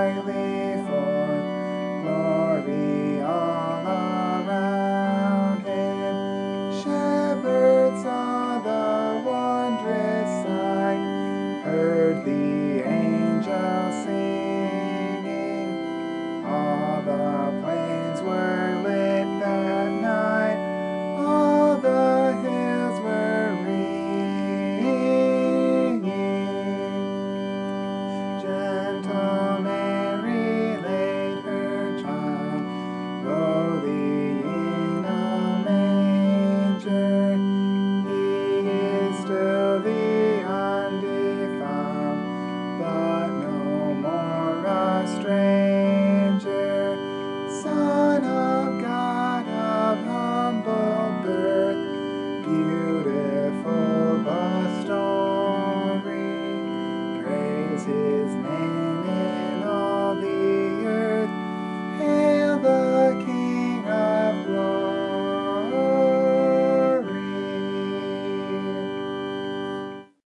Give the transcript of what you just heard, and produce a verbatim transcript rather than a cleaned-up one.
brightly forth, glory all around him. Shepherds saw the wondrous sight, heard the angels singing. All the plains were lit that night, all the hills were ringing. Gentle Mary laid her child lowly in a manger. He is still the undefiled, but no more a stranger. Son of God of humble birth, beautiful the story, praise his name.